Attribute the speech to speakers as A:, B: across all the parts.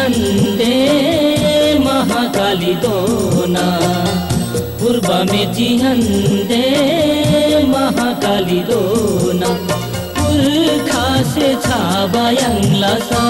A: हन्दे महाकाली दोना पूर्व मेची हन्दे महाकाली दोना पुर्खा से छाबायङ लासा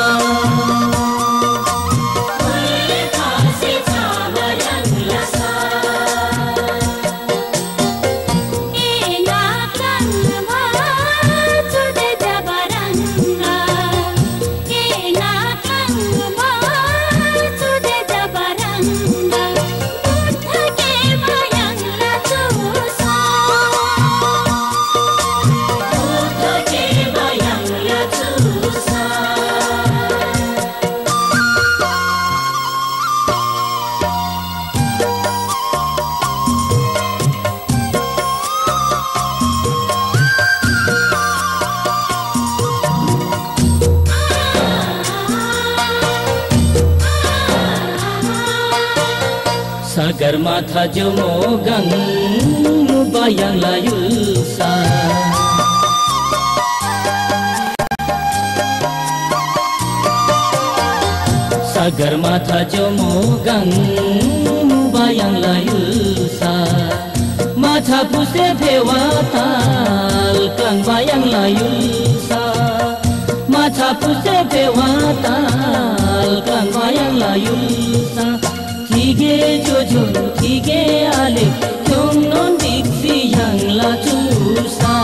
A: सागर माथा जो मोगङ bayang layulsa sagar matha jo mogang bayang layulsa matha puse bewatal kang bayang layulsa matha puse bewatal kang bayang layulsa Tige jojo tige ale kyong non diksi yang la chusa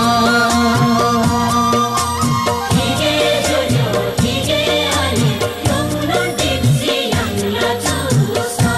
A: Tige jojo tige ale kyong non diksi yang la chusa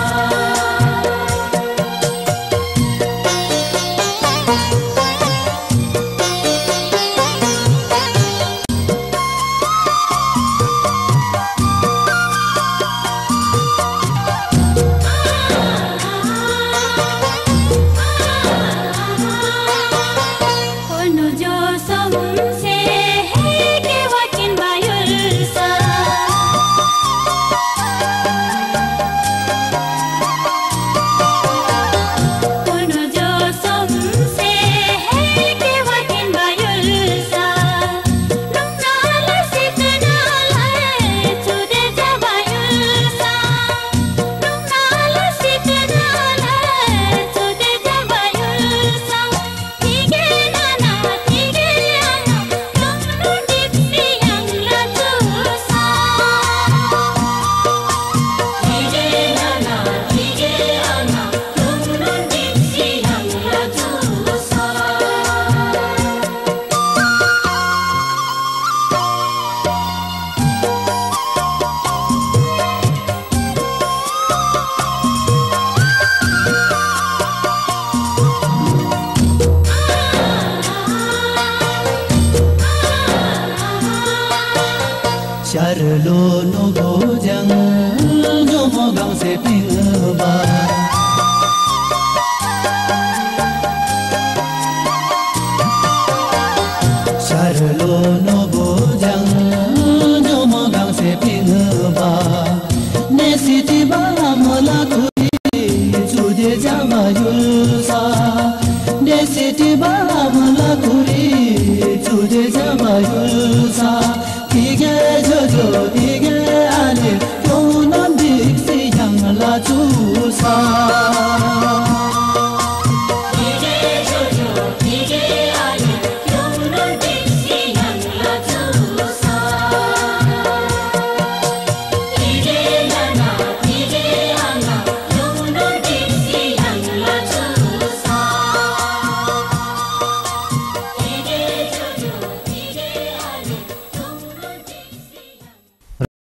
A: Charlo no bojang no mogang se pingba Charlo no bojang no mogang se pingba Nesiti bala mola kuri chude jama yulsa Nesiti bala mola kuri